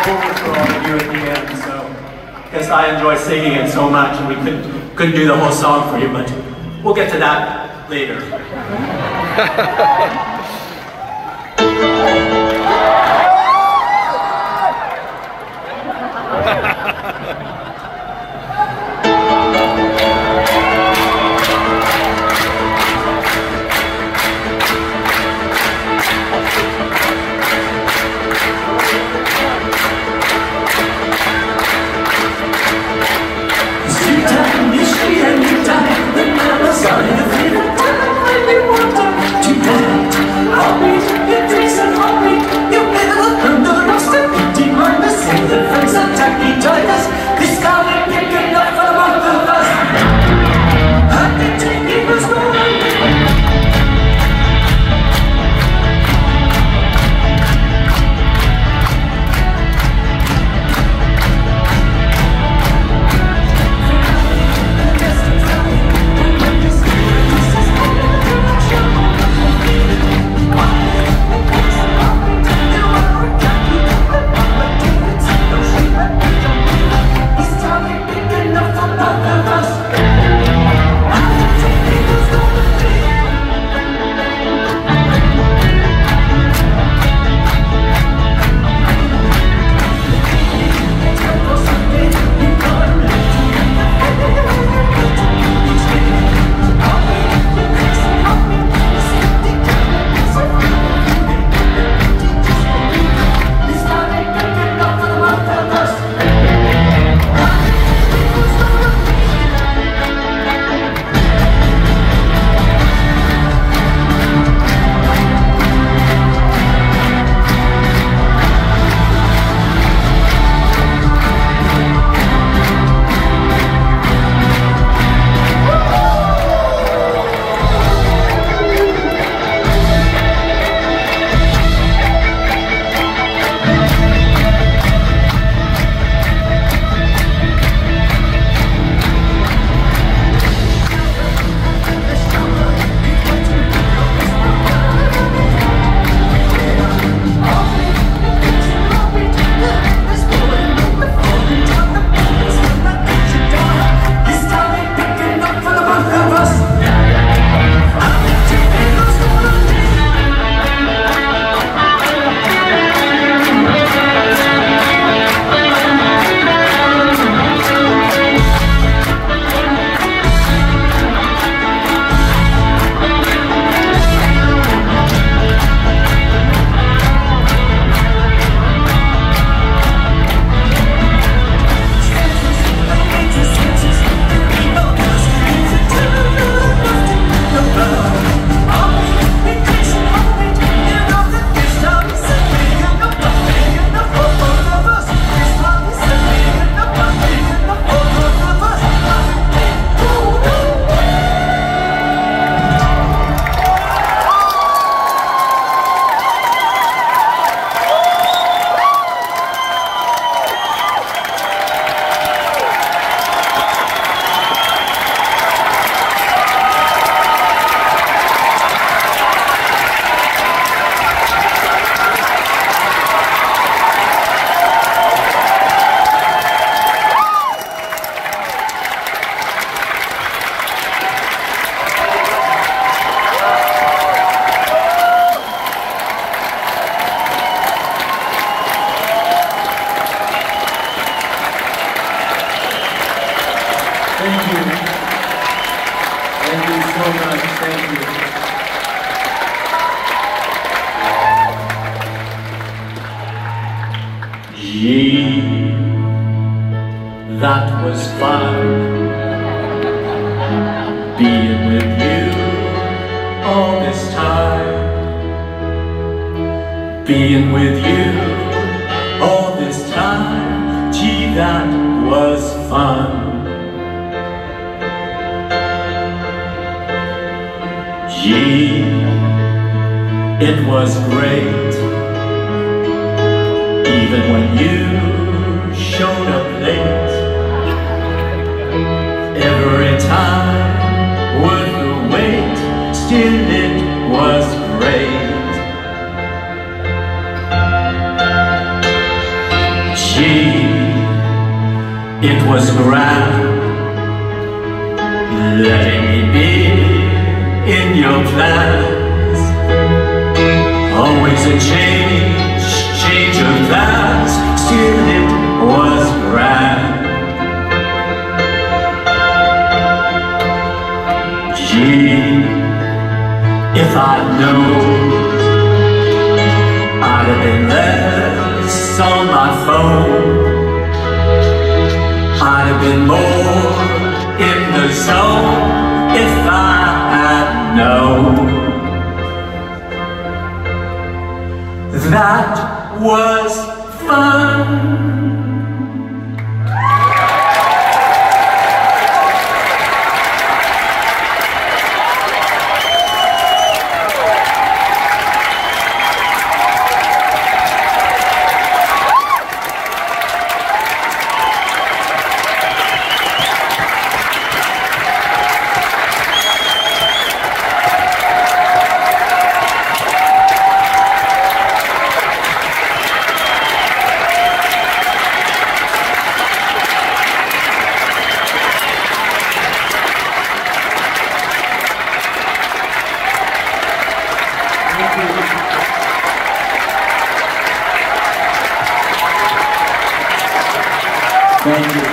vocals for all of you at the end, so I guess I enjoy singing it so much, and we couldn't do the whole song for you, but we'll get to that later. Thank you. Thank you so much. Thank you. Gee, that was fun, being with you all this time, being with you all this time. Gee, that was fun. Gee, it was great, even when you showed up late. Every time worth the wait, still it was great. It was grand, letting me be in your plans. Always a change of plans. Still it was grand. Gee, if I'd known, I'd have been less on my phone. I'd have been more in the zone if I had known. That was fun. Thank you.